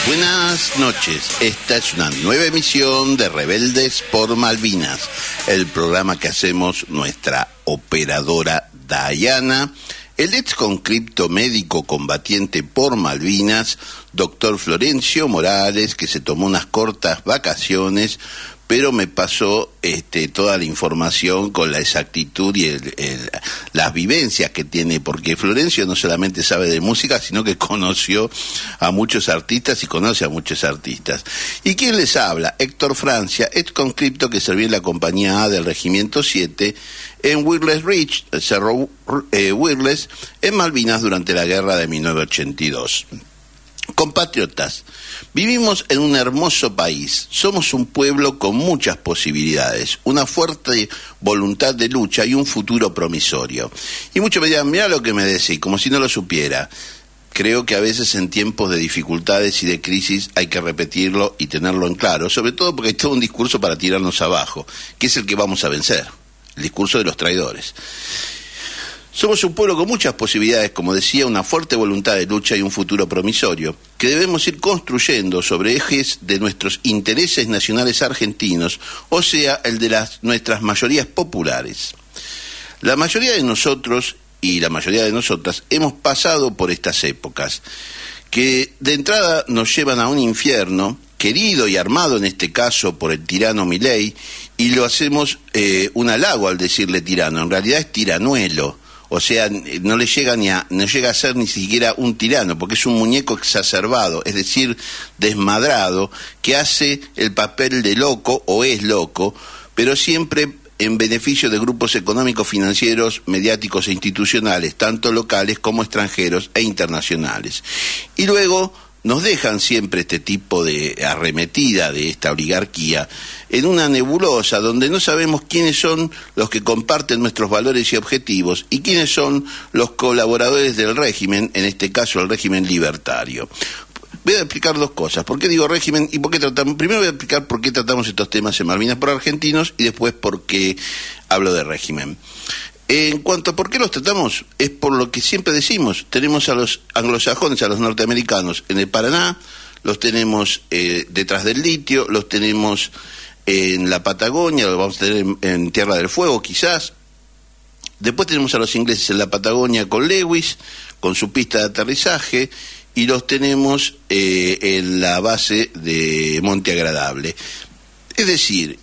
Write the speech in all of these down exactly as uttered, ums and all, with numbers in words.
Buenas noches, esta es una nueva emisión de Rebeldes por Malvinas, el programa que hacemos nuestra operadora Dayana, el ex conscripto médico combatiente por Malvinas, doctor Florencio Morales, que se tomó unas cortas vacaciones, pero me pasó este, toda la información con la exactitud y el, el, las vivencias que tiene, porque Florencio no solamente sabe de música, sino que conoció a muchos artistas y conoce a muchos artistas. ¿Y quién les habla? Héctor Francia, ex conscripto que servía en la compañía A del Regimiento siete en Wireless Ridge, Cerro eh, Wireless, en Malvinas durante la guerra de mil novecientos ochenta y dos. Compatriotas, vivimos en un hermoso país, somos un pueblo con muchas posibilidades, una fuerte voluntad de lucha y un futuro promisorio. Y muchos me dirán, mirá lo que me decís, como si no lo supiera. Creo que a veces en tiempos de dificultades y de crisis hay que repetirlo y tenerlo en claro, sobre todo porque hay todo un discurso para tirarnos abajo, que es el que vamos a vencer, el discurso de los traidores. Somos un pueblo con muchas posibilidades, como decía, una fuerte voluntad de lucha y un futuro promisorio, que debemos ir construyendo sobre ejes de nuestros intereses nacionales argentinos, o sea, el de las nuestras mayorías populares. La mayoría de nosotros y la mayoría de nosotras hemos pasado por estas épocas, que de entrada nos llevan a un infierno, querido y armado en este caso por el tirano Milei, y lo hacemos eh, un halago al decirle tirano, en realidad es tiranuelo. O sea, no le llega ni a, no llega a ser ni siquiera un tirano, porque es un muñeco exacerbado, es decir, desmadrado, que hace el papel de loco o es loco, pero siempre en beneficio de grupos económicos, financieros, mediáticos e institucionales, tanto locales como extranjeros e internacionales. Y luego nos dejan siempre este tipo de arremetida de esta oligarquía en una nebulosa donde no sabemos quiénes son los que comparten nuestros valores y objetivos y quiénes son los colaboradores del régimen, en este caso el régimen libertario. Voy a explicar dos cosas. ¿Por qué digo régimen y por qué tratamos? Primero voy a explicar por qué tratamos estos temas en Malvinas por argentinos y después por qué hablo de régimen. En cuanto a por qué los tratamos, es por lo que siempre decimos. Tenemos a los anglosajones, a los norteamericanos en el Paraná, los tenemos eh, detrás del litio, los tenemos en la Patagonia, los vamos a tener en, en Tierra del Fuego quizás. Después tenemos a los ingleses en la Patagonia con Lewis, con su pista de aterrizaje, y los tenemos eh, en la base de Monte Agradable. Es decir,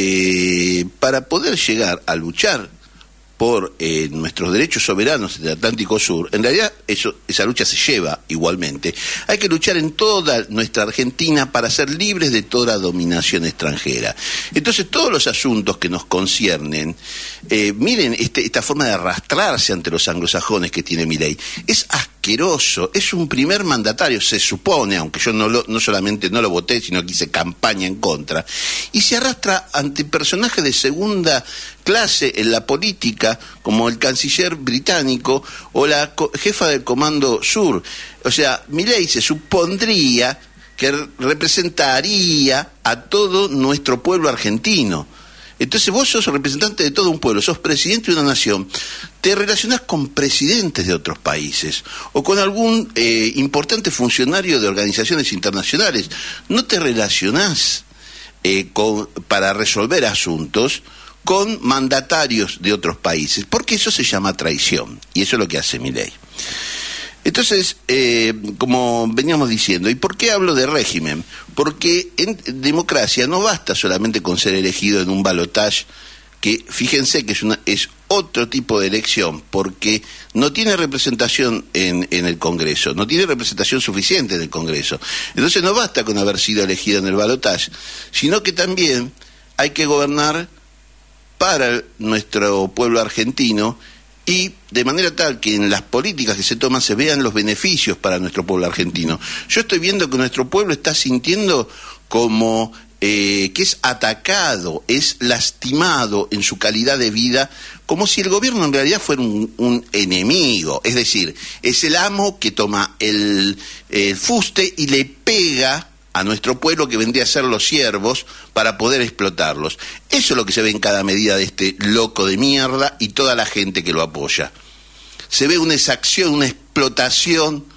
eh, para poder llegar a luchar por eh, nuestros derechos soberanos del Atlántico Sur, en realidad eso, esa lucha se lleva igualmente. Hay que luchar en toda nuestra Argentina para ser libres de toda dominación extranjera. Entonces todos los asuntos que nos conciernen, eh, miren este, esta forma de arrastrarse ante los anglosajones que tiene Milei, es asqueroso, es un primer mandatario, se supone, aunque yo no, lo, no solamente no lo voté, sino que hice campaña en contra, y se arrastra ante personajes de segunda clase en la política, como el canciller británico o la jefa del Comando Sur. O sea, Milei se supondría que representaría a todo nuestro pueblo argentino. Entonces vos sos representante de todo un pueblo, sos presidente de una nación, te relacionás con presidentes de otros países o con algún eh, importante funcionario de organizaciones internacionales. No te relacionás eh, con, para resolver asuntos con mandatarios de otros países, porque eso se llama traición, y eso es lo que hace Milei. Entonces, eh, como veníamos diciendo, ¿y por qué hablo de régimen? Porque en democracia no basta solamente con ser elegido en un balotaje, que fíjense que es, una, es otro tipo de elección, porque no tiene representación en, en el Congreso, no tiene representación suficiente en el Congreso. Entonces no basta con haber sido elegido en el balotaje, sino que también hay que gobernar para nuestro pueblo argentino y de manera tal que en las políticas que se toman se vean los beneficios para nuestro pueblo argentino. Yo estoy viendo que nuestro pueblo está sintiendo como eh, que es atacado, es lastimado en su calidad de vida, como si el gobierno en realidad fuera un, un enemigo. Es decir, es el amo que toma el, el fuste y le pega a nuestro pueblo, que vendría a ser los siervos, para poder explotarlos. Eso es lo que se ve en cada medida de este loco de mierda y toda la gente que lo apoya. Se ve una exacción, una explotación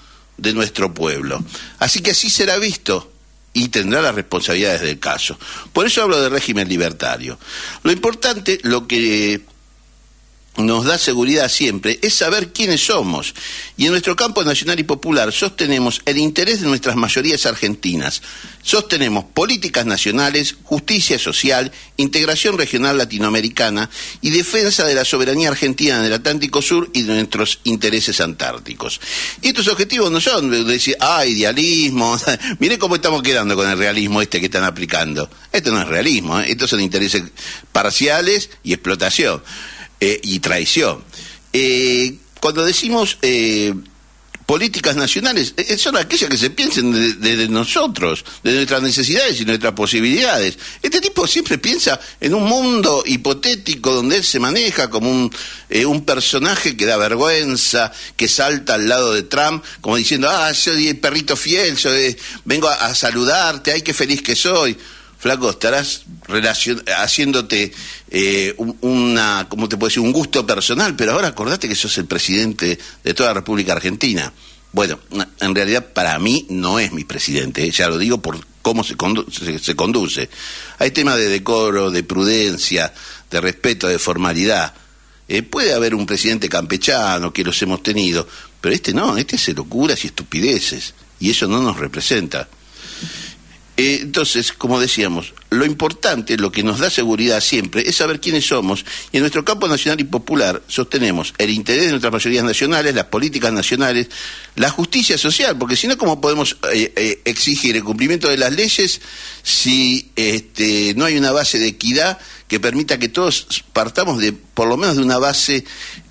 de nuestro pueblo. Así que así será visto y tendrá las responsabilidades del caso. Por eso hablo de régimen libertario. Lo importante, lo que nos da seguridad siempre, es saber quiénes somos. Y en nuestro campo nacional y popular sostenemos el interés de nuestras mayorías argentinas. Sostenemos políticas nacionales, justicia social, integración regional latinoamericana y defensa de la soberanía argentina en el Atlántico Sur y de nuestros intereses antárticos. Y estos objetivos no son de decir, ah, idealismo. Miré cómo estamos quedando con el realismo este que están aplicando. Esto no es realismo, ¿eh? Estos son intereses parciales y explotación. Eh, y traición. Eh, cuando decimos eh, políticas nacionales, eh, son aquellas que se piensen de, de, de nosotros, de nuestras necesidades y nuestras posibilidades. Este tipo siempre piensa en un mundo hipotético donde él se maneja como un, eh, un personaje que da vergüenza, que salta al lado de Trump, como diciendo, ah, soy el perrito fiel, soy, vengo a, a saludarte, ay, qué feliz que soy. Flaco, estarás relacion- haciéndote eh, una, ¿cómo te puedo decir? Un gusto personal, pero ahora acordate que sos el presidente de toda la República Argentina. Bueno, en realidad para mí no es mi presidente, ¿eh? Ya lo digo por cómo se, condu- se, se conduce. Hay temas de decoro, de prudencia, de respeto, de formalidad. Eh, puede haber un presidente campechano, que los hemos tenido, pero este no, este hace locuras y estupideces, y eso no nos representa. Eh, entonces, como decíamos, lo importante, lo que nos da seguridad siempre, es saber quiénes somos, y en nuestro campo nacional y popular sostenemos el interés de nuestras mayorías nacionales, las políticas nacionales, la justicia social, porque si no, ¿cómo podemos eh, eh, exigir el cumplimiento de las leyes si este, no hay una base de equidad que permita que todos partamos de, por lo menos de una base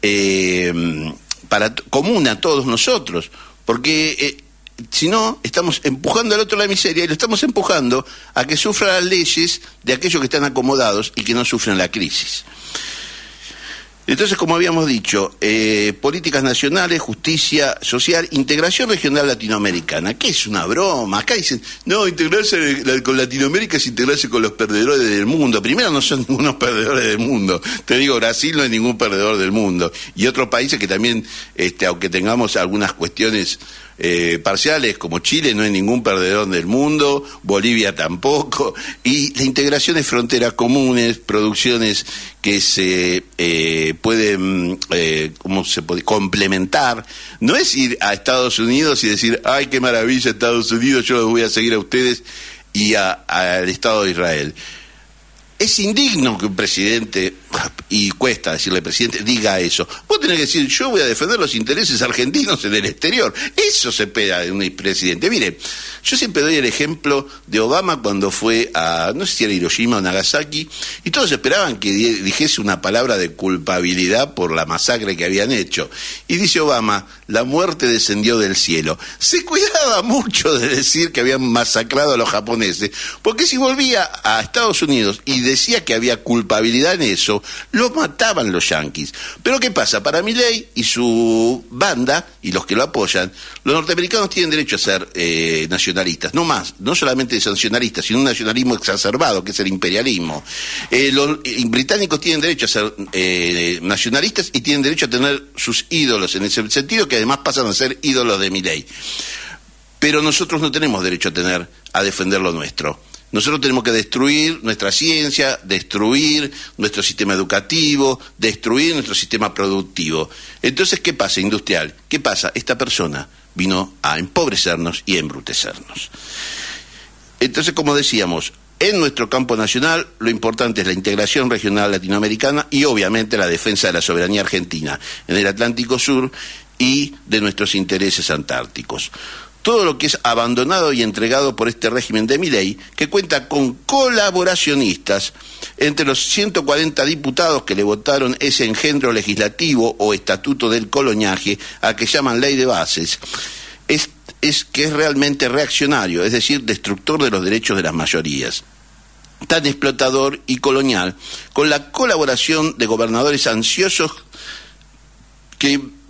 eh, para, común a todos nosotros? Porque Eh, si no, estamos empujando al otro a la miseria y lo estamos empujando a que sufra las leyes de aquellos que están acomodados y que no sufren la crisis. Entonces, como habíamos dicho, eh, políticas nacionales, justicia social, integración regional latinoamericana. ¿Qué es una broma? Acá dicen, no, integrarse con Latinoamérica es integrarse con los perdedores del mundo. Primero, no son ningunos perdedores del mundo. Te digo, Brasil no es ningún perdedor del mundo. Y otros países que también, este, aunque tengamos algunas cuestiones Eh, parciales, como Chile no es ningún perdedor del mundo, Bolivia tampoco, y la integración de fronteras comunes, producciones que se eh, pueden, eh, ¿cómo se puede? complementar. No es ir a Estados Unidos y decir, ay, qué maravilla Estados Unidos, yo los voy a seguir a ustedes y al Estado de Israel. Es indigno que un presidente, y cuesta decirle presidente, diga eso. Vos tenés que decir, yo voy a defender los intereses argentinos en el exterior. Eso se espera de un presidente. Mire, yo siempre doy el ejemplo de Obama cuando fue a, no sé si era Hiroshima o Nagasaki, y todos esperaban que dijese una palabra de culpabilidad por la masacre que habían hecho. Y dice Obama, la muerte descendió del cielo. Se cuidaba mucho de decir que habían masacrado a los japoneses, porque si volvía a Estados Unidos y decía que había culpabilidad en eso, lo mataban los yanquis. Pero ¿qué pasa? Para Milei y su banda, y los que lo apoyan, los norteamericanos tienen derecho a ser eh, nacionalistas, no más, no solamente nacionalistas, sino un nacionalismo exacerbado, que es el imperialismo. Eh, los eh, británicos tienen derecho a ser eh, nacionalistas y tienen derecho a tener sus ídolos, en ese sentido que además pasan a ser ídolos de Milei. Pero nosotros no tenemos derecho a tener, a defender lo nuestro. Nosotros tenemos que destruir nuestra ciencia, destruir nuestro sistema educativo, destruir nuestro sistema productivo. Entonces, ¿qué pasa, industrial? ¿Qué pasa? Esta persona vino a empobrecernos y a embrutecernos. Entonces, como decíamos, en nuestro campo nacional lo importante es la integración regional latinoamericana y obviamente la defensa de la soberanía argentina en el Atlántico Sur y de nuestros intereses antárticos. Todo lo que es abandonado y entregado por este régimen de Milei, que cuenta con colaboracionistas entre los ciento cuarenta diputados que le votaron ese engendro legislativo o estatuto del coloniaje, a que llaman ley de bases, es, es que es realmente reaccionario, es decir, destructor de los derechos de las mayorías. Tan explotador y colonial, con la colaboración de gobernadores ansiosos que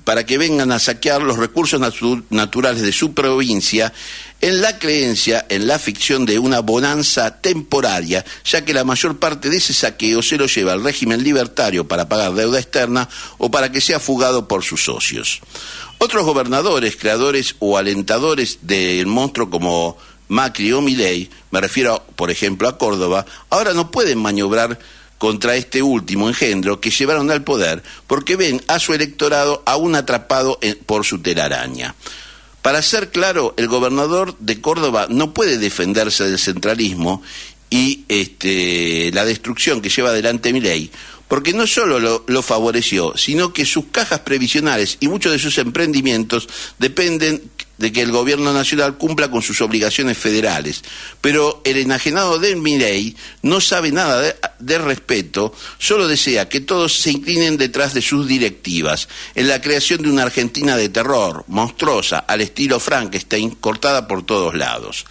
para que vengan a saquear los recursos natu- naturales de su provincia, en la creencia, en la ficción de una bonanza temporaria, ya que la mayor parte de ese saqueo se lo lleva el régimen libertario para pagar deuda externa o para que sea fugado por sus socios. Otros gobernadores, creadores o alentadores del monstruo como Macri o Milei, me refiero, por ejemplo, a Córdoba, ahora no pueden maniobrar contra este último engendro que llevaron al poder porque ven a su electorado aún atrapado en, por su telaraña. Para ser claro, el gobernador de Córdoba no puede defenderse del centralismo y este, la destrucción que lleva adelante Milei, porque no solo lo, lo favoreció, sino que sus cajas previsionales y muchos de sus emprendimientos dependen de que el gobierno nacional cumpla con sus obligaciones federales. Pero el enajenado de Milei no sabe nada de, de respeto, solo desea que todos se inclinen detrás de sus directivas, en la creación de una Argentina de terror, monstruosa, al estilo Frankenstein, cortada por todos lados.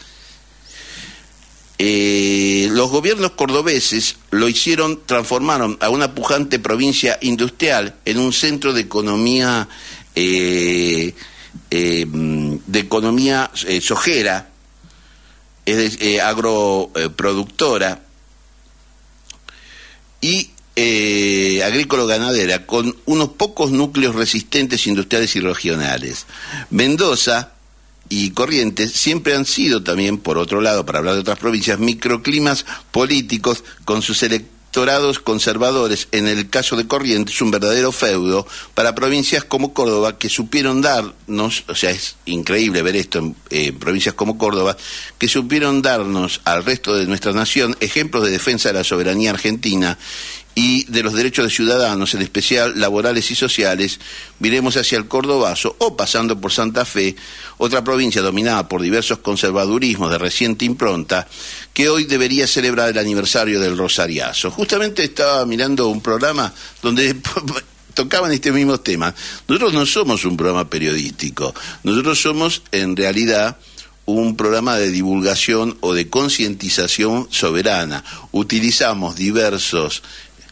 Eh, los gobiernos cordobeses lo hicieron, transformaron a una pujante provincia industrial en un centro de economía eh, eh, de economía eh, sojera, es de, eh, agroproductora y eh, agrícola-ganadera, con unos pocos núcleos resistentes industriales y regionales. Mendoza y Corrientes siempre han sido también, por otro lado, para hablar de otras provincias, microclimas políticos con sus electorados conservadores. En el caso de Corrientes, un verdadero feudo para provincias como Córdoba, que supieron darnos, o sea, es increíble ver esto en eh, provincias como Córdoba, que supieron darnos al resto de nuestra nación ejemplos de defensa de la soberanía argentina y de los derechos de ciudadanos, en especial laborales y sociales. Miremos hacia el Cordobazo o pasando por Santa Fe, otra provincia dominada por diversos conservadurismos de reciente impronta, que hoy debería celebrar el aniversario del Rosariazo. Justamente estaba mirando un programa donde tocaban este mismo tema. Nosotros no somos un programa periodístico, nosotros somos en realidad un programa de divulgación o de concientización soberana. Utilizamos diversos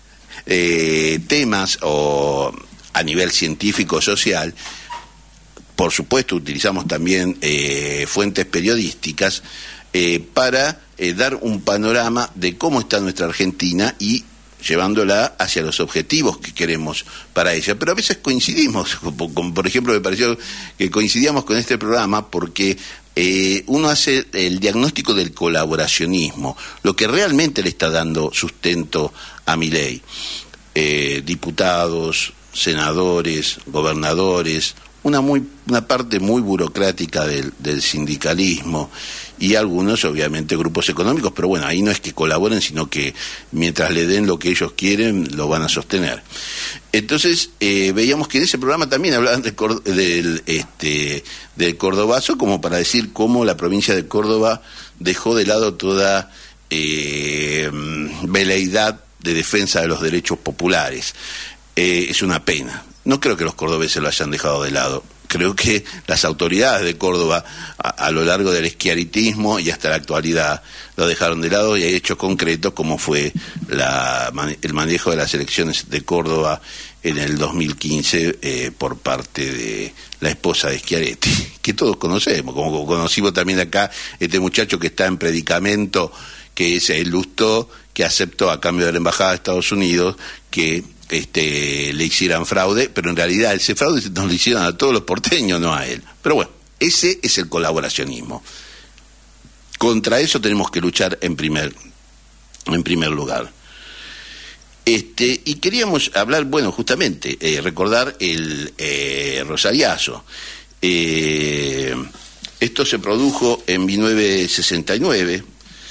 Eh, temas o a nivel científico social, por supuesto utilizamos también eh, fuentes periodísticas eh, para eh, dar un panorama de cómo está nuestra Argentina y llevándola hacia los objetivos que queremos para ella. Pero a veces coincidimos, como, como por ejemplo me pareció que coincidíamos con este programa porque Eh, uno hace el diagnóstico del colaboracionismo, lo que realmente le está dando sustento a Milei. Eh, diputados, senadores, gobernadores, una muy una parte muy burocrática del, del sindicalismo y algunos, obviamente, grupos económicos, pero bueno, ahí no es que colaboren, sino que mientras le den lo que ellos quieren, lo van a sostener. Entonces, eh, veíamos que en ese programa también hablaban de, del, este, del Cordobazo, como para decir cómo la provincia de Córdoba dejó de lado toda eh, veleidad de defensa de los derechos populares. Eh, es una pena. No creo que los cordobeses lo hayan dejado de lado. Creo que las autoridades de Córdoba, a, a lo largo del esquiaritismo y hasta la actualidad, lo dejaron de lado y hay hechos concretos como fue la, el manejo de las elecciones de Córdoba en el dos mil quince eh, por parte de la esposa de Schiaretti, que todos conocemos, como conocimos también acá este muchacho que está en predicamento, que es el Lustó, que aceptó a cambio de la Embajada de Estados Unidos que Este, le hicieran fraude, pero en realidad ese fraude nos lo hicieron a todos los porteños, no a él. Pero bueno, ese es el colaboracionismo. Contra eso tenemos que luchar en primer, en primer lugar. Este, y queríamos hablar, bueno, justamente, eh, recordar el eh, Rosariazo. Eh, esto se produjo en mil novecientos sesenta y nueve.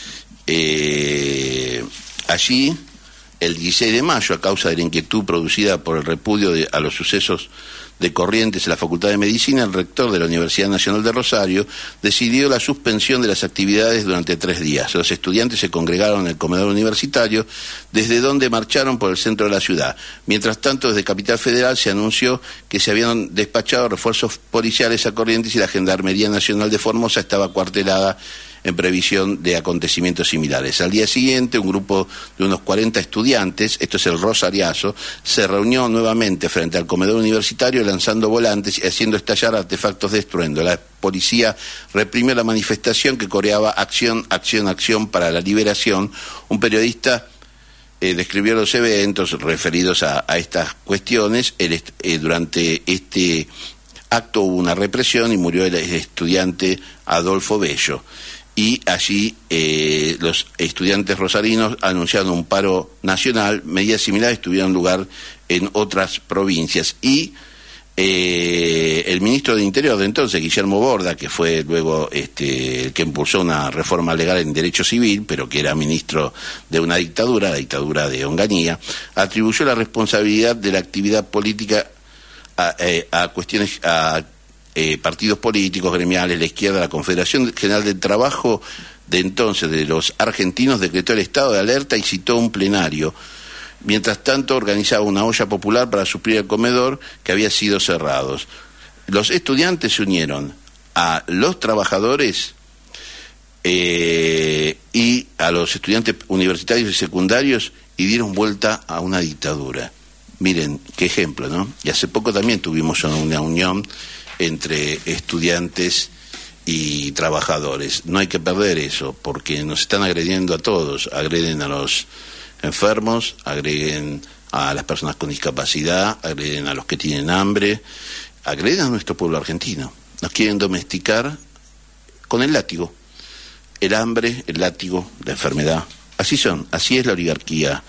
Eh, allí, el dieciséis de mayo, a causa de la inquietud producida por el repudio de, a los sucesos de Corrientes en la Facultad de Medicina, el rector de la Universidad Nacional de Rosario decidió la suspensión de las actividades durante tres días. Los estudiantes se congregaron en el comedor universitario, desde donde marcharon por el centro de la ciudad. Mientras tanto, desde Capital Federal se anunció que se habían despachado refuerzos policiales a Corrientes y la Gendarmería Nacional de Formosa estaba acuartelada en previsión de acontecimientos similares. Al día siguiente, un grupo de unos cuarenta estudiantes, esto es el Rosariazo, se reunió nuevamente frente al comedor universitario lanzando volantes y haciendo estallar artefactos de estruendo. La policía reprimió la manifestación que coreaba acción, acción, acción para la liberación. Un periodista eh, describió los eventos referidos a, a estas cuestiones. El, eh, durante este acto hubo una represión y murió el estudiante Adolfo Bello. Y allí eh, los estudiantes rosarinos anunciaron un paro nacional. Medidas similares tuvieron lugar en otras provincias. Y eh, el ministro de Interior de entonces, Guillermo Borda, que fue luego este, el que impulsó una reforma legal en derecho civil, pero que era ministro de una dictadura, la dictadura de Onganía, atribuyó la responsabilidad de la actividad política a, eh, a cuestiones... a Eh, partidos políticos, gremiales, la izquierda. La Confederación General del Trabajo de entonces de los argentinos decretó el estado de alerta y citó un plenario. Mientras tanto organizaba una olla popular para suplir el comedor que había sido cerrado. Los estudiantes se unieron a los trabajadores eh, y a los estudiantes universitarios y secundarios y dieron vuelta a una dictadura. Miren, qué ejemplo, ¿no? Y hace poco también tuvimos una unión entre estudiantes y trabajadores. No hay que perder eso, porque nos están agrediendo a todos. Agreden a los enfermos, agreden a las personas con discapacidad, agreden a los que tienen hambre, agreden a nuestro pueblo argentino. Nos quieren domesticar con el látigo. El hambre, el látigo, la enfermedad. Así son, así es la oligarquía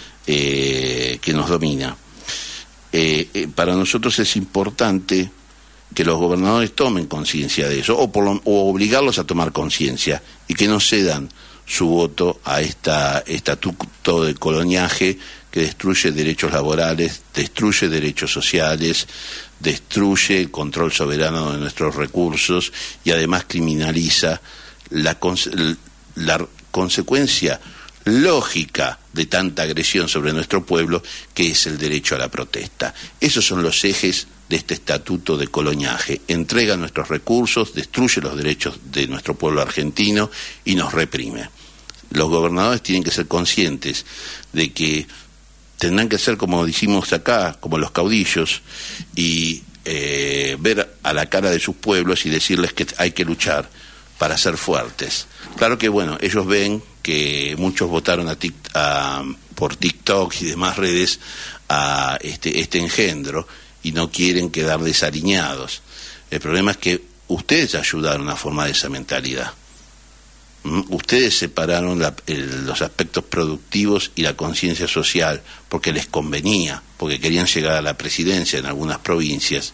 eh, que nos domina. Eh, eh, para nosotros es importante que los gobernadores tomen conciencia de eso, o, por lo, o obligarlos a tomar conciencia, y que no cedan su voto a esta estatuto de coloniaje que destruye derechos laborales, destruye derechos sociales, destruye el control soberano de nuestros recursos y además criminaliza la, la consecuencia lógica de tanta agresión sobre nuestro pueblo, que es el derecho a la protesta. Esos son los ejes de este estatuto de coloniaje. Entrega nuestros recursos, destruye los derechos de nuestro pueblo argentino y nos reprime. Los gobernadores tienen que ser conscientes de que tendrán que ser, como decimos acá, como los caudillos, y eh, ver a la cara de sus pueblos y decirles que hay que luchar para ser fuertes. Claro que, bueno, ellos ven que muchos votaron a tic, a, por TikTok y demás redes a este, este engendro, y no quieren quedar desaliñados. El problema es que ustedes ayudaron a formar esa mentalidad. ¿Mm? Ustedes separaron la, el, los aspectos productivos y la conciencia social porque les convenía, porque querían llegar a la presidencia en algunas provincias,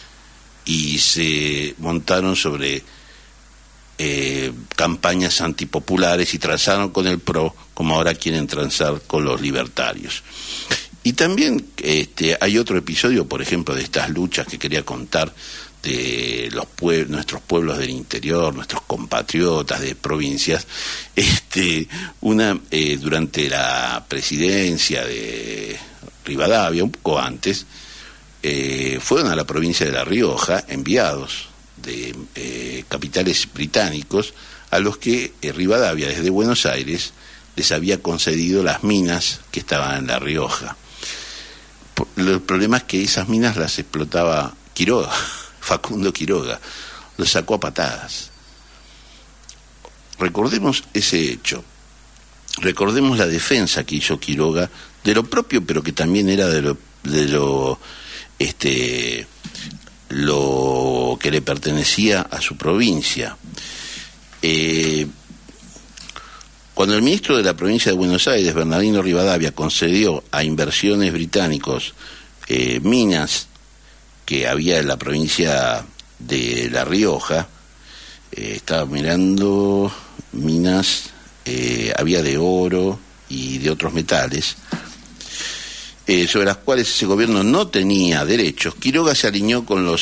y se montaron sobre eh, campañas antipopulares y transaron con el PRO, como ahora quieren transar con los libertarios. Y también este, hay otro episodio, por ejemplo, de estas luchas que quería contar, de los pueblos, nuestros pueblos del interior, nuestros compatriotas de provincias. Este, una eh, durante la presidencia de Rivadavia, un poco antes, eh, fueron a la provincia de La Rioja enviados de eh, capitales británicos, a los que eh, Rivadavia desde Buenos Aires les había concedido las minas que estaban en La Rioja. El problema es que esas minas las explotaba Quiroga, Facundo Quiroga, los sacó a patadas. Recordemos ese hecho, recordemos la defensa que hizo Quiroga de lo propio, pero que también era de lo, de lo, este, lo que le pertenecía a su provincia. Eh, Cuando el ministro de la provincia de Buenos Aires, Bernardino Rivadavia, concedió a inversiones británicos eh, minas que había en la provincia de La Rioja, eh, estaba mirando minas, eh, había de oro y de otros metales, eh, sobre las cuales ese gobierno no tenía derechos, Quiroga se alineó con los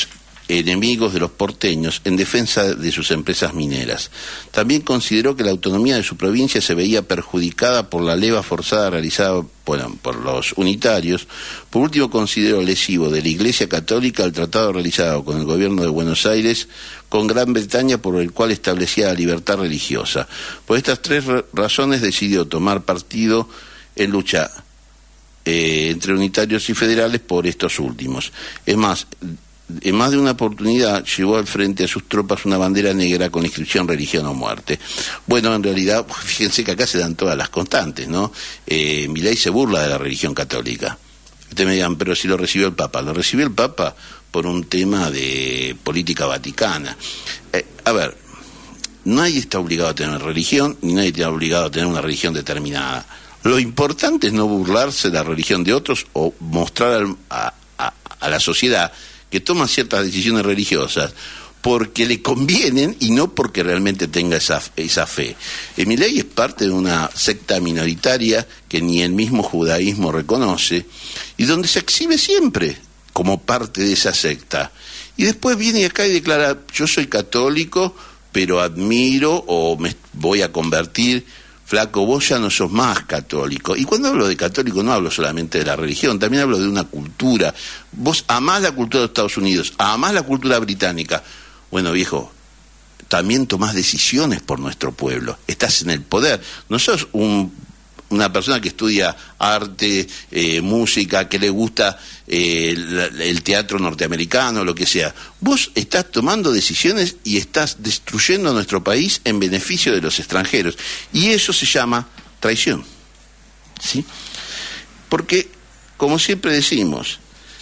enemigos de los porteños en defensa de sus empresas mineras. También consideró que la autonomía de su provincia se veía perjudicada por la leva forzada realizada bueno, por los unitarios. Por último, consideró lesivo de la Iglesia Católica el tratado realizado con el gobierno de Buenos Aires con Gran Bretaña, por el cual establecía la libertad religiosa. Por estas tres razones decidió tomar partido en lucha eh, entre unitarios y federales por estos últimos. Es más, en más de una oportunidad llevó al frente a sus tropas una bandera negra con la inscripción religión o muerte. Bueno, en realidad, fíjense que acá se dan todas las constantes, ¿no? Eh, Milei se burla de la religión católica. Ustedes me digan, pero si lo recibió el Papa. Lo recibió el Papa por un tema de política vaticana. Eh, a ver, nadie está obligado a tener religión, ni nadie está obligado a tener una religión determinada. Lo importante es no burlarse de la religión de otros o mostrar al, a, a, a la sociedad que toma ciertas decisiones religiosas porque le convienen y no porque realmente tenga esa, esa fe. Eh, Milei es parte de una secta minoritaria que ni el mismo judaísmo reconoce y donde se exhibe siempre como parte de esa secta. Y después viene acá y declara, yo soy católico, pero admiro o me voy a convertir. Flaco, vos ya no sos más católico. Y cuando hablo de católico no hablo solamente de la religión, también hablo de una cultura. Vos amás la cultura de Estados Unidos, amás la cultura británica. Bueno, viejo, también tomás decisiones por nuestro pueblo. Estás en el poder. No sos un, una persona que estudia arte, eh, música, que le gusta eh, el, el teatro norteamericano, lo que sea. Vos estás tomando decisiones y estás destruyendo a nuestro país en beneficio de los extranjeros. Y eso se llama traición. ¿Sí? Porque, como siempre decimos,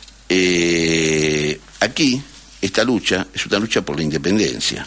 eh, aquí esta lucha es una lucha por la independencia.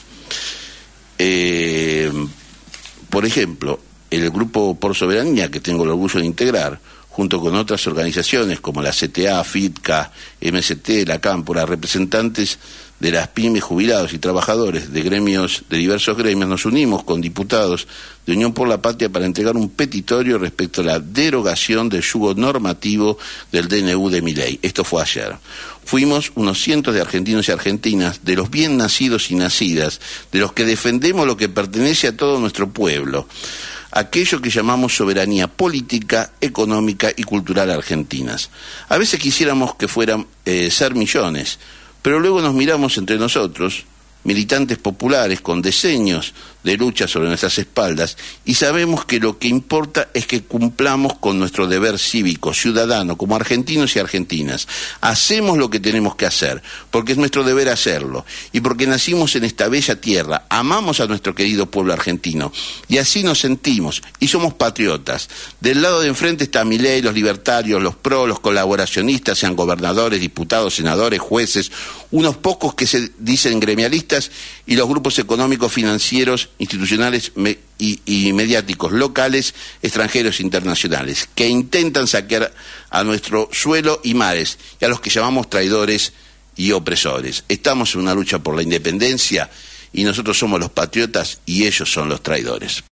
Eh, por ejemplo, el Grupo Por Soberanía, que tengo el orgullo de integrar, junto con otras organizaciones como la C T A, FITCA, M S T, la Cámpora, representantes de las pymes, jubilados y trabajadores de gremios, de diversos gremios, nos unimos con diputados de Unión por la Patria para entregar un petitorio respecto a la derogación del yugo normativo del D N U de Milei. Esto fue ayer. Fuimos unos cientos de argentinos y argentinas, de los bien nacidos y nacidas, de los que defendemos lo que pertenece a todo nuestro pueblo, aquello que llamamos soberanía política, económica y cultural argentinas. A veces quisiéramos que fueran eh, ser millones, pero luego nos miramos entre nosotros, militantes populares con diseños de lucha sobre nuestras espaldas, y sabemos que lo que importa es que cumplamos con nuestro deber cívico, ciudadano, como argentinos y argentinas. Hacemos lo que tenemos que hacer, porque es nuestro deber hacerlo, y porque nacimos en esta bella tierra, amamos a nuestro querido pueblo argentino, y así nos sentimos, y somos patriotas. Del lado de enfrente está Milei, los libertarios, los pro, los colaboracionistas, sean gobernadores, diputados, senadores, jueces, unos pocos que se dicen gremialistas, y los grupos económicos, financieros, institucionales me, y, y mediáticos locales, extranjeros e internacionales, que intentan saquear a nuestro suelo y mares, y a los que llamamos traidores y opresores. Estamos en una lucha por la independencia, y nosotros somos los patriotas y ellos son los traidores.